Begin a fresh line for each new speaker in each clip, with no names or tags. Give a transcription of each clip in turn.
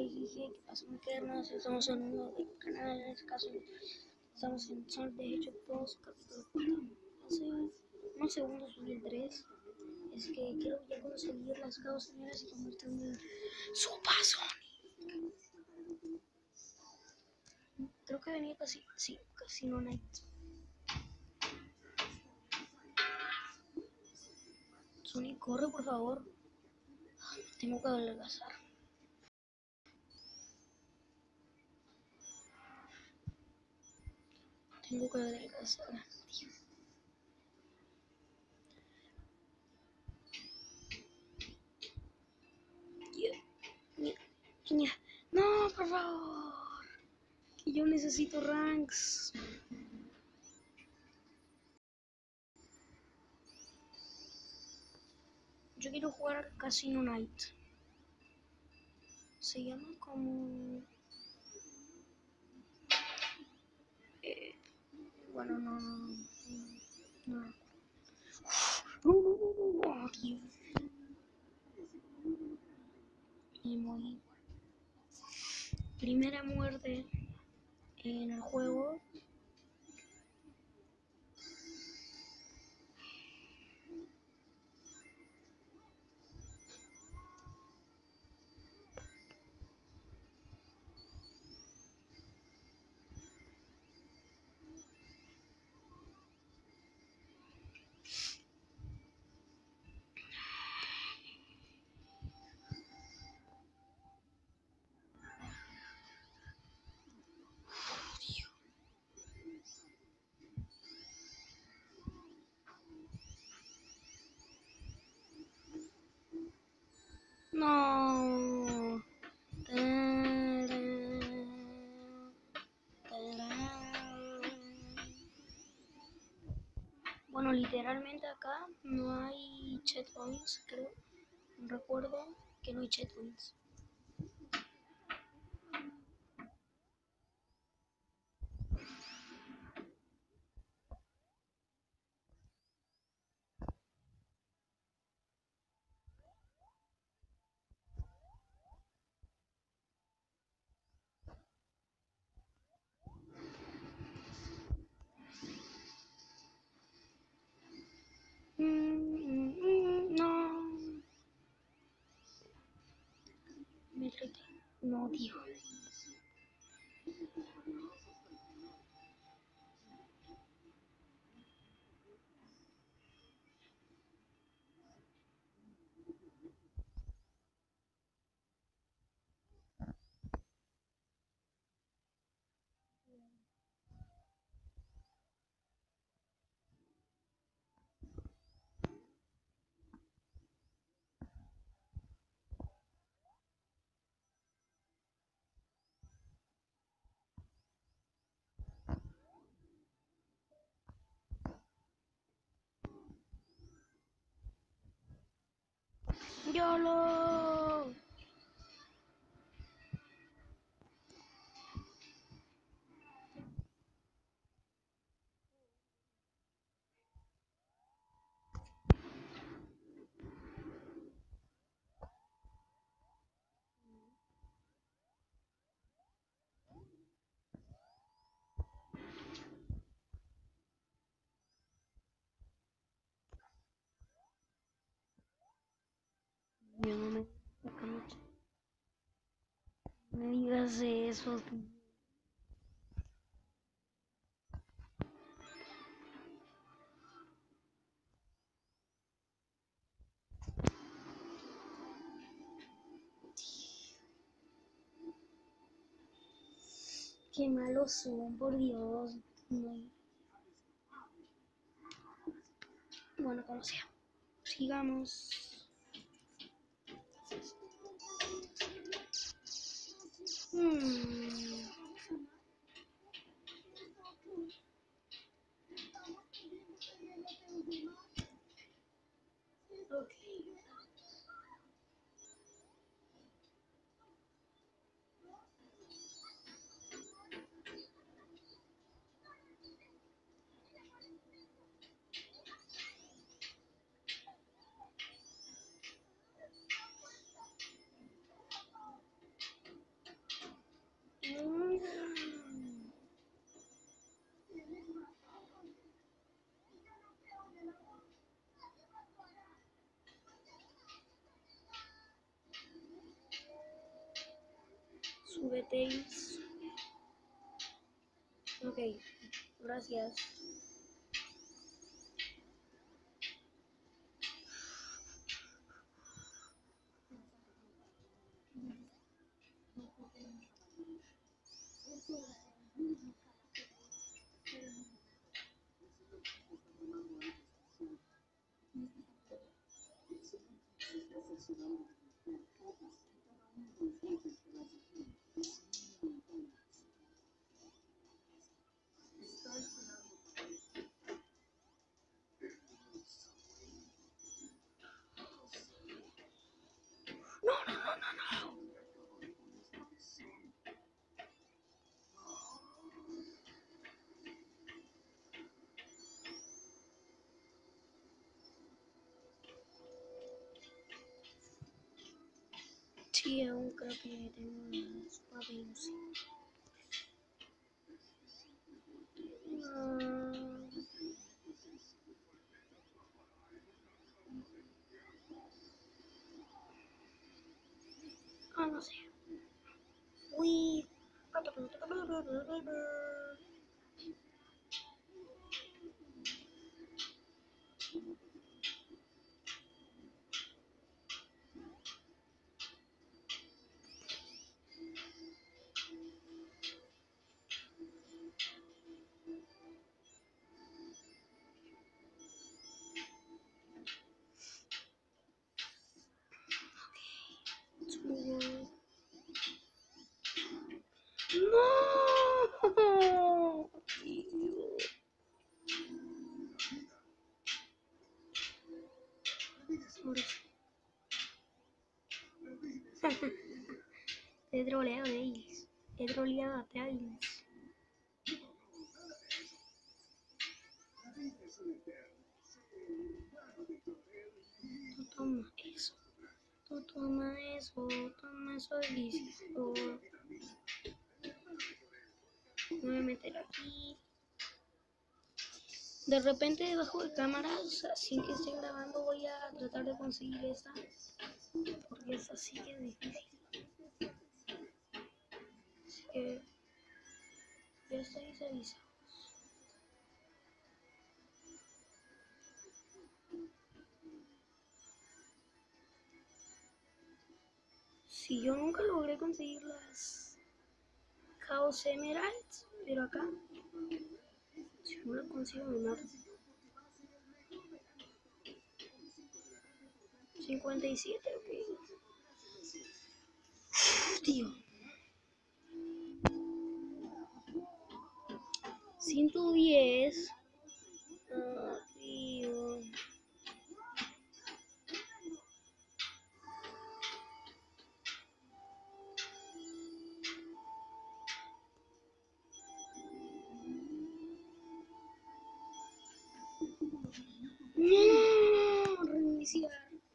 Jiji, ¿qué pasa, internos? Estamos en un nuevo canal, en este caso estamos en Sonic the Hedgehog 2, capítulo 4. Hace unos segundos subí el 3. Es que quiero ya conseguir las causas señoras y convertirme en Super Sonic. Creo que venía casi, sí, Casino Night. Sonic, corre por favor. Tengo que adelgazar. Tengo que adelgazar, tío. Niña, no, por favor. Que yo necesito ranks. Yo quiero jugar Casino Night. Se llama como... bueno, no. Tío. Y morí. Primera muerte en el juego. No. Bueno, literalmente acá no hay checkpoints, creo. Recuerdo que no hay checkpoints. No. Me reté. No, tío. YOLO. Yo no me digas eso. Qué malos son, por Dios. No. Bueno, como sea. Sigamos. Ok. Súbete. Ok, gracias. Sí, aún creo que tengo las papeles. No sé. Uy. No. Te he troleado, Tails. He troleado a Tails. Toma eso. Toma eso delicioso. Me voy a meter aquí. De repente debajo de cámaras, sin que esté grabando, voy a tratar de conseguir esta. Porque esta sí que es difícil. Así que ya estáis avisados. Si yo nunca logré conseguir las Chaos Emeralds, pero acá, si no lo consigo me mato. 57, ok. Tío. 110. Tío. No, reiniciar.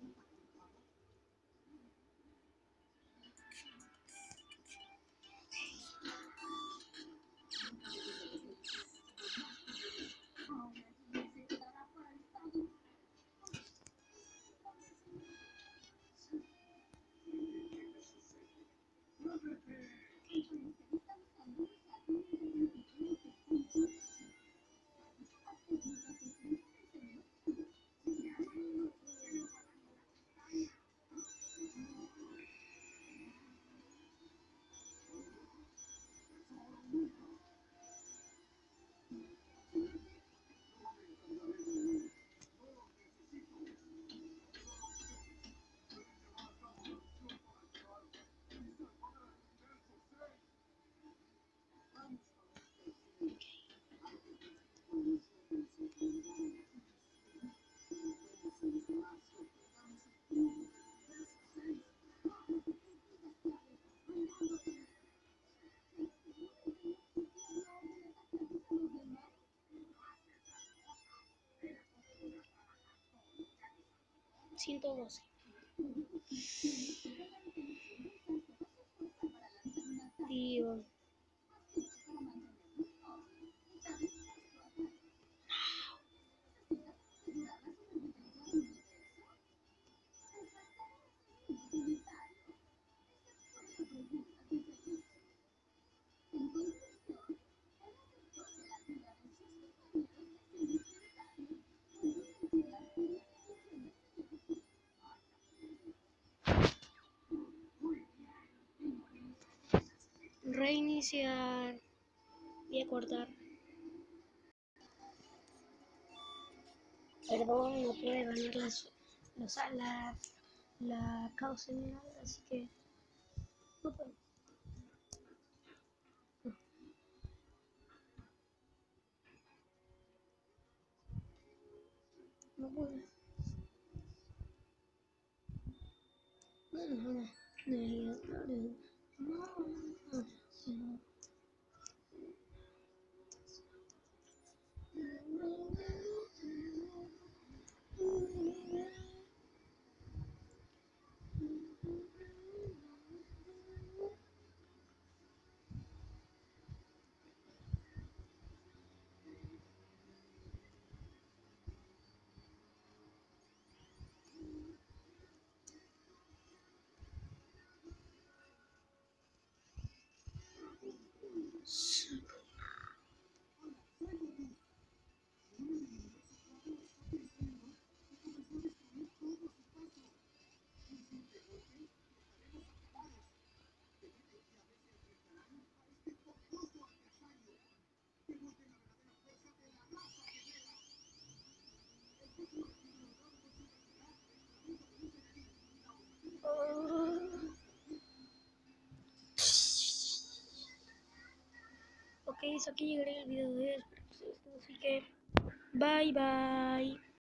$112. Tío. Reiniciar. Voy a cortar. Perdón, no pude ganar la causa ni nada, así que no puedo. No puedo. Ok, eso aquí llegaré el video de hoy. Así que bye bye.